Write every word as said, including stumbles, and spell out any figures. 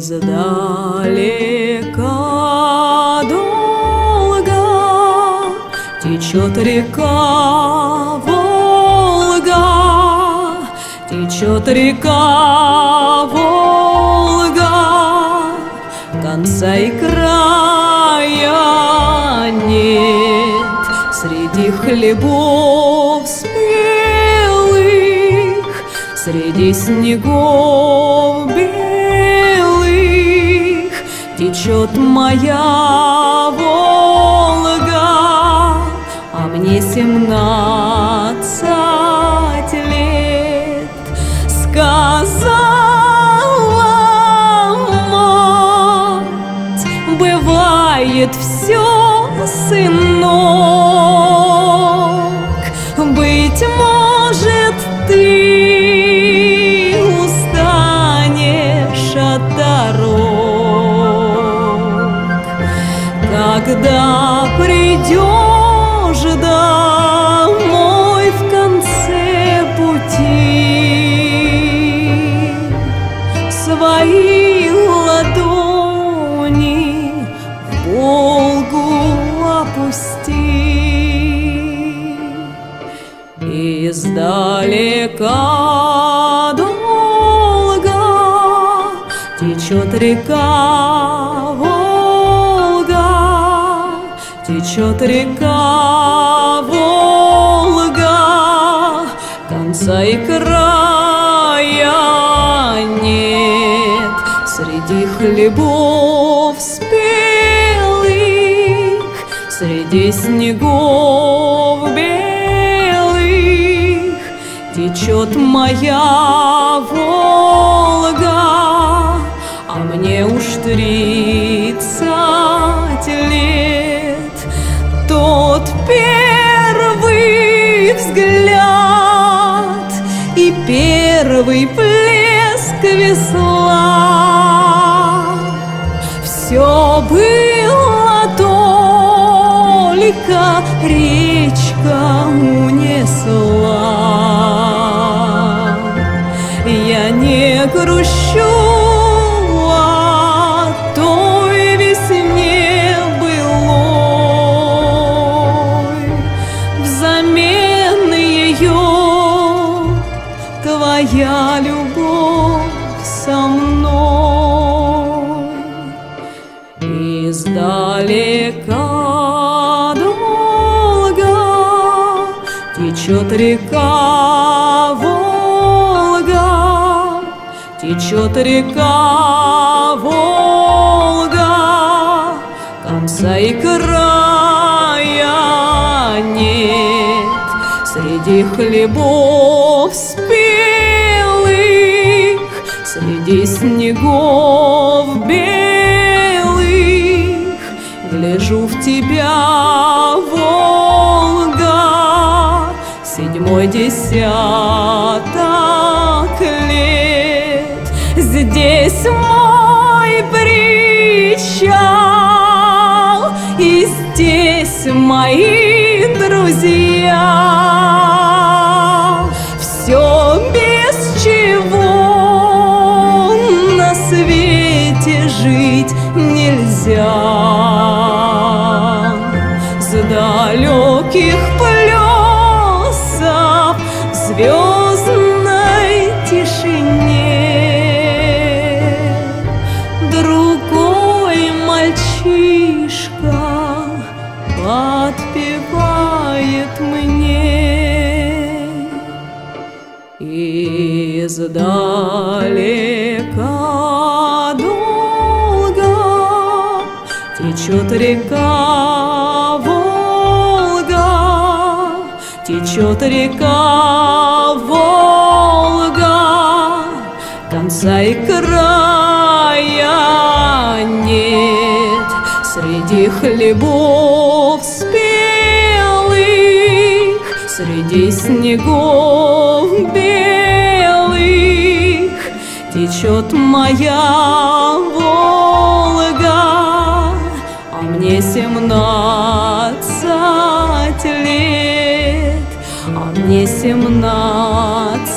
Издалека долго течет река Волга, течет река Волга, конца и края нет среди хлебов спелых, среди снегов белых течет моя Волга, а мне семнадцать лет. Сказала мать, бывает все, сынок, быть может, ты устанешь от дорог, когда придешь домой в конце пути, свои ладони в Волгу опусти. Издалека долго течет река Волга, течет река Волга, конца и края нет среди хлебов спелых, среди снегов белых течет моя Волга, а мне уж тридцать лет. Тот первый взгляд и первый плеск весла, все было только речка унесла. Я не грущу о той весне былой, взамен ее твоя любовь со мной. Издалека долго течет река Волга, течет река Волга, конца и края нет среди хлебов спелых, среди снегов белых. Гляжу в тебя, Волга, седьмой десяток лет. Здесь мой причал, и здесь мои друзья. Все, без чего на свете жить нельзя. С далеких плесов в звездной тишине другой мальчишка подпевает мне. Издалека долго течет река Волга, течет река Волга, конца и края нет среди хлебов спелых, среди снегов белых течет моя Волга, а мне семнадцать лет, а мне семнадцать